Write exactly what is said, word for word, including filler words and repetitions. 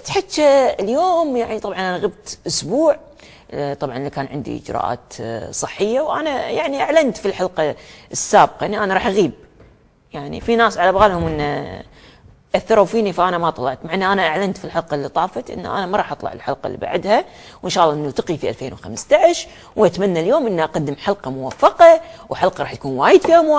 تحكى اليوم يعني طبعا انا غبت اسبوع، طبعا كان عندي اجراءات صحيه، وانا يعني اعلنت في الحلقه السابقه اني انا راح اغيب. يعني في ناس على بالهم ان اثروا فيني فانا ما طلعت، مع ان انا اعلنت في الحلقه اللي طافت ان انا ما راح اطلع الحلقه اللي بعدها، وان شاء الله نلتقي في ألفين وخمسة عشر، واتمنى اليوم ان اقدم حلقه موفقه وحلقه راح يكون وايد فيها